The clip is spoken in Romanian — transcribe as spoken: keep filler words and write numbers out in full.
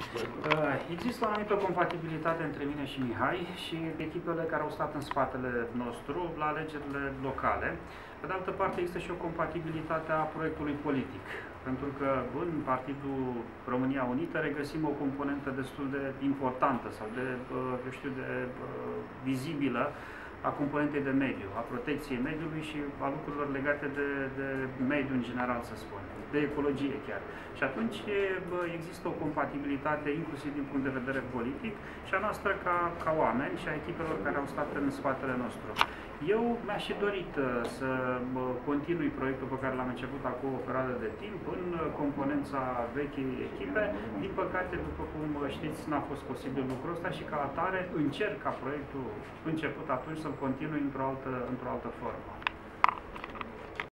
Există o anumită compatibilitate între mine și Mihai și echipele care au stat în spatele nostru la alegerile locale. Pe de altă parte, există și o compatibilitate a proiectului politic, pentru că în Partidul România Unită regăsim o componentă destul de importantă sau de, eu știu, de vizibilă a componentei de mediu, a protecției mediului și a lucrurilor legate de, de mediu în general, să spun, de ecologie chiar. Și atunci bă, există o compatibilitate inclusiv din punct de vedere politic și a noastră ca, ca oameni și a echipelor care au stat în spatele nostru. Eu mi-aș și dorit să bă, continui proiectul pe care l-am început acum o perioadă de timp în componența vechii echipe. Din păcate, după cum știți, n-a fost posibil lucrul ăsta și ca atare încerc ca proiectul început atunci să-l continui într-o altă, într-o altă formă.